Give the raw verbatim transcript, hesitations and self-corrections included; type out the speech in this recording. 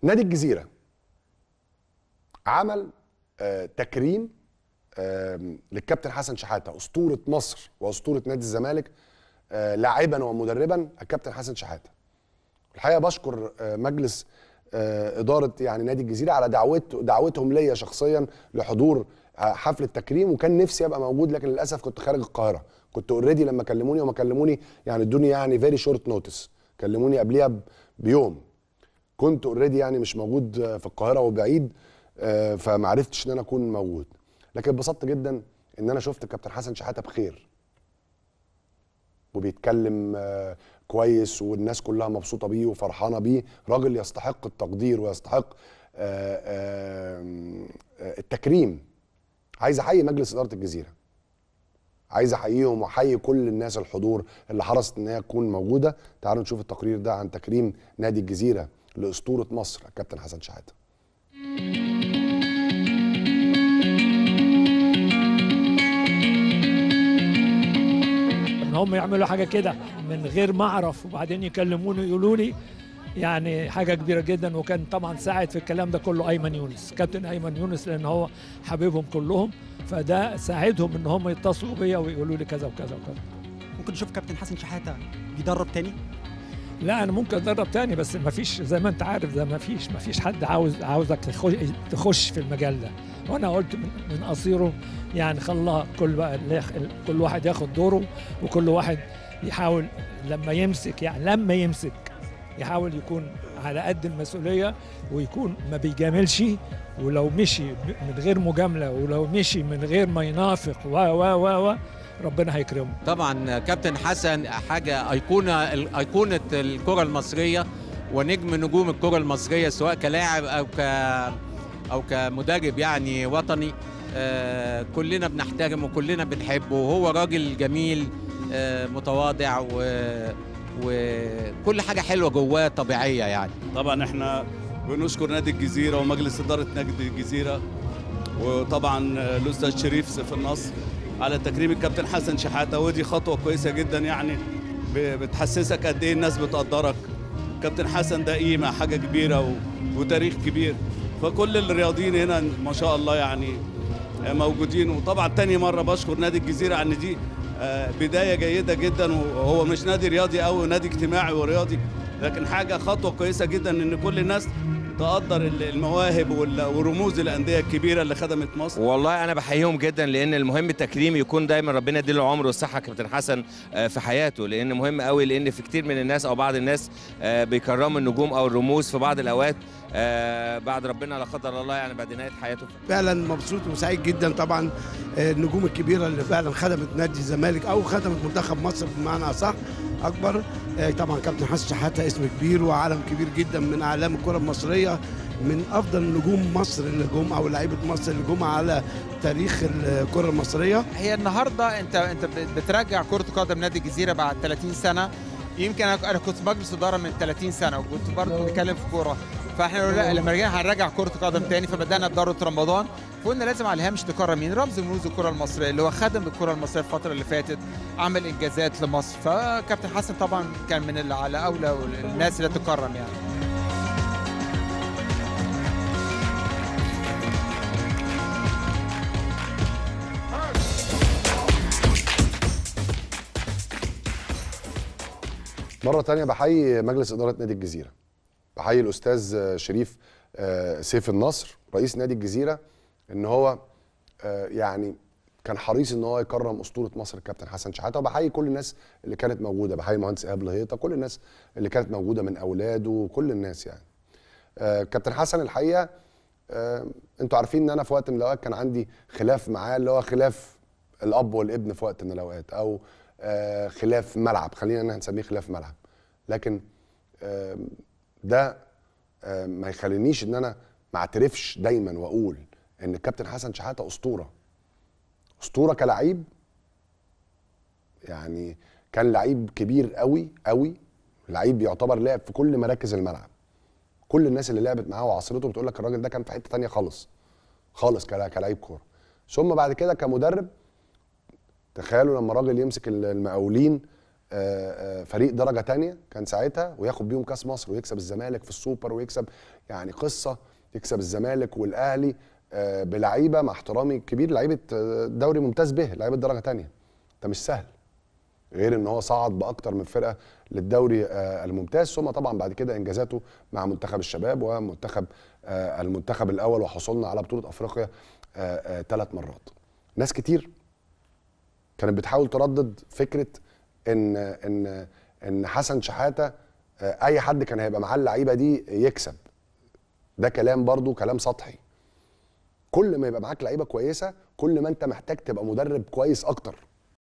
نادي الجزيرة عمل آه تكريم آه للكابتن حسن شحاتة أسطورة مصر وأسطورة نادي الزمالك، آه لاعبا ومدربا الكابتن حسن شحاتة. الحقيقة بشكر آه مجلس آه إدارة يعني نادي الجزيرة على دعوت دعوتهم ليا شخصيا لحضور آه حفل التكريم، وكان نفسي أبقى موجود لكن للأسف كنت خارج القاهرة. كنت اوريدي لما كلموني وما كلموني يعني ادوني يعني فيري شورت نوتس، كلموني قبليها بيوم، كنت اوريدي يعني مش موجود في القاهره وبعيد، فما عرفتش ان انا اكون موجود. لكن اتبسطت جدا ان انا شفت الكابتن حسن شحاته بخير وبيتكلم كويس والناس كلها مبسوطه بيه وفرحانه بيه. راجل يستحق التقدير ويستحق التكريم. عايز احيي مجلس اداره الجزيره، عايز احييهم واحيي كل الناس الحضور اللي حرصت ان هي تكون موجوده. تعالوا نشوف التقرير ده عن تكريم نادي الجزيره لاسطوره مصر الكابتن حسن شحاته. ان هم يعملوا حاجه كده من غير ما اعرف وبعدين يكلموني يقولوا لي يعني حاجه كبيره جدا. وكان طبعا ساعد في الكلام ده كله ايمن يونس، كابتن ايمن يونس، لان هو حبيبهم كلهم، فده ساعدهم ان هم يتصلوا بيا ويقولوا لي كذا وكذا وكذا. ممكن نشوف كابتن حسن شحاته بيدرب تاني؟ لا انا ممكن ادرب تاني، بس ما فيش زي ما انت عارف، ده ما فيش ما فيش حد عاوز عاوزك تخش, تخش في المجال ده. وانا قلت من, من قصيره يعني خلاها كل بقى كل واحد ياخد دوره، وكل واحد يحاول لما يمسك يعني لما يمسك يحاول يكون على قد المسؤوليه ويكون ما بيجاملش، ولو مشي من غير مجامله ولو مشي من غير ما ينافق و و و و ربنا هيكرمه. طبعا كابتن حسن حاجه ايقونه ايقونه الكره المصريه ونجم نجوم الكره المصريه، سواء كلاعب او ك او كمدرب يعني وطني. آه كلنا بنحترمه وكلنا بنحبه، وهو راجل جميل آه متواضع و وكل حاجه حلوه جواه طبيعيه يعني. طبعا احنا بنشكر نادي الجزيره ومجلس اداره نادي الجزيره وطبعا الاستاذ شريف سيف النصر على تكريم الكابتن حسن شحاته، ودي خطوه كويسه جدا يعني بتحسسك قد ايه الناس بتقدرك. كابتن حسن ده قيمه حاجه كبيره و... وتاريخ كبير، فكل الرياضيين هنا ما شاء الله يعني موجودين. وطبعا تاني مره بشكر نادي الجزيره عن دي بدايه جيده جدا، وهو مش نادي رياضي او نادي اجتماعي ورياضي، لكن حاجه خطوه كويسه جدا ان كل الناس تقدر المواهب ورموز الانديه الكبيره اللي خدمت مصر. والله انا بحييهم جدا، لان المهم التكريم يكون دايما ربنا يديله العمر والصحه كابتن حسن في حياته، لان مهم قوي، لان في كتير من الناس او بعض الناس بيكرموا النجوم او الرموز في بعض الاوقات بعد ربنا لا قدر الله يعني بعد نهايه حياته. فعلا مبسوط وسعيد جدا طبعا النجوم الكبيره اللي فعلا خدمت نادي الزمالك او خدمت منتخب مصر بمعنى اصح اكبر. طبعا كابتن حسن شحاته اسم كبير وعالم كبير جدا من اعلام الكره المصريه، من افضل نجوم مصر اللي جم او لعيبه مصر اللي جم على تاريخ الكره المصريه. هي النهارده انت انت بترجع كره قدم نادي الجزيره بعد ثلاثين سنه. يمكن انا كنت مجلس اداره من ثلاثين سنه وكنت برضه بنتكلم في كوره، فاحنا لما رجعنا هنرجع كره قدم تاني، فبدانا بدوره رمضان، فقلنا لازم على الهامش تكرم مين؟ رمز من رموز الكره المصريه اللي هو خدم الكره المصريه الفتره اللي فاتت، عمل انجازات لمصر. فكابتن حسن طبعا كان من اللي على اولى الناس اللي تكرم يعني. مرة تانية بحيي مجلس إدارة نادي الجزيرة، بحيي الأستاذ شريف سيف النصر رئيس نادي الجزيرة، إن هو يعني كان حريص إن هو يكرم أسطورة مصر الكابتن حسن شحاته. وبحيي كل الناس اللي كانت موجودة، بحيي المهندس إيهاب لهيطة، كل الناس اللي كانت موجودة من أولاده وكل الناس يعني. كابتن حسن الحقيقة أنتوا عارفين إن أنا في وقت من الأوقات كان عندي خلاف معاه، اللي هو خلاف الأب والابن في وقت من الأوقات، أو آه خلاف ملعب، خلينا نسميه خلاف ملعب. لكن آه ده آه ما يخلينيش ان انا ما اعترفش دايما واقول ان الكابتن حسن شحاته اسطوره اسطوره كلاعب. يعني كان لعيب كبير قوي قوي، لعيب يعتبر لاعب في كل مراكز الملعب. كل الناس اللي لعبت معاه وعصرته بتقول لك الراجل ده كان في حته ثانيه خالص خالص كلاعب كوره. ثم بعد كده كمدرب، تخيلوا لما راجل يمسك المقاولين فريق درجه تانية كان ساعتها، وياخد بيهم كاس مصر ويكسب الزمالك في السوبر، ويكسب يعني قصه، يكسب الزمالك والاهلي بلعيبه مع احترامي الكبير، لعيبه دوري ممتاز به، لعيبه درجه تانية. ده مش سهل، غير ان هو صعد باكتر من فرقه للدوري الممتاز، ثم طبعا بعد كده انجازاته مع منتخب الشباب ومنتخب المنتخب الاول، وحصلنا على بطوله افريقيا ثلاث مرات. ناس كتير كانت بتحاول تردد فكره ان ان ان حسن شحاته اي حد كان هيبقى معاه اللعيبه دي يكسب. ده كلام برضو كلام سطحي. كل ما يبقى معاك لعيبه كويسه كل ما انت محتاج تبقى مدرب كويس اكتر.